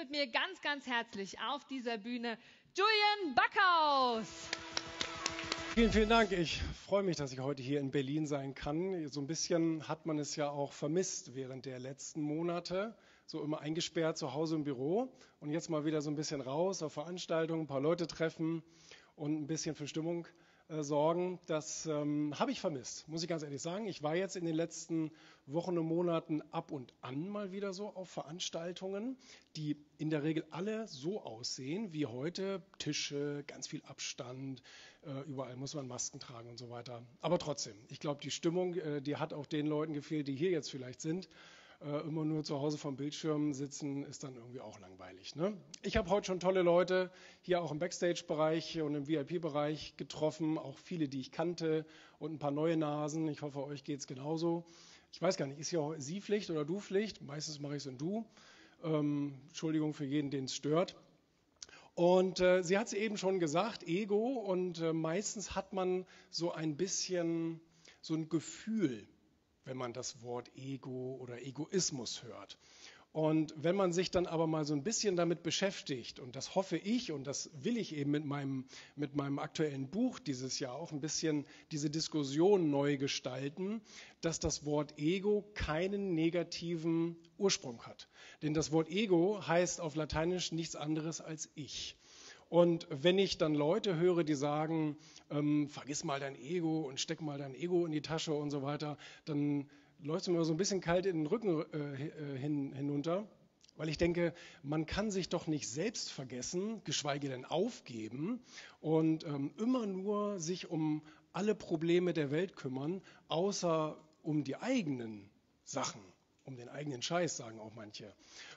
mit mir ganz, ganz herzlich auf dieser Bühne Julian Backhaus. Vielen, vielen Dank. Ich freue mich, dass ich heute hier in Berlin sein kann. So ein bisschen hat man es ja auch vermisst während der letzten Monate. So immer eingesperrt zu Hause im Büro und jetzt mal wieder so ein bisschen raus auf Veranstaltungen, ein paar Leute treffen und ein bisschen für Stimmung sorgen. Das habe ich vermisst, muss ich ganz ehrlich sagen. Ich war jetzt in den letzten Wochen und Monaten ab und an mal wieder so auf Veranstaltungen, die in der Regel alle so aussehen wie heute. Tische, ganz viel Abstand, überall muss man Masken tragen und so weiter. Aber trotzdem, ich glaube, die Stimmung, die hat auch den Leuten gefehlt, die hier jetzt vielleicht sind. Immer nur zu Hause vom Bildschirm sitzen, ist dann irgendwie auch langweilig. Ne? Ich habe heute schon tolle Leute hier auch im Backstage-Bereich und im VIP-Bereich getroffen, auch viele, die ich kannte und ein paar neue Nasen. Ich hoffe, euch geht es genauso. Ich weiß gar nicht, ist hier Sie Pflicht oder du Pflicht? Meistens mache ich es in Du. Entschuldigung für jeden, den es stört. Und sie hat es eben schon gesagt, Ego, und meistens hat man so ein bisschen so ein Gefühl, wenn man das Wort Ego oder Egoismus hört. Und wenn man sich dann aber mal so ein bisschen damit beschäftigt, und das hoffe ich und das will ich eben mit meinem aktuellen Buch dieses Jahr auch ein bisschen diese Diskussion neu gestalten, dass das Wort Ego keinen negativen Ursprung hat. Denn das Wort Ego heißt auf Lateinisch nichts anderes als ich. Und wenn ich dann Leute höre, die sagen, vergiss mal dein Ego und steck mal dein Ego in die Tasche und so weiter, dann läuft es mir so ein bisschen kalt in den Rücken hinunter, weil ich denke, man kann sich doch nicht selbst vergessen, geschweige denn aufgeben und immer nur sich um alle Probleme der Welt kümmern, außer um die eigenen Sachen, um den eigenen Scheiß, sagen auch manche.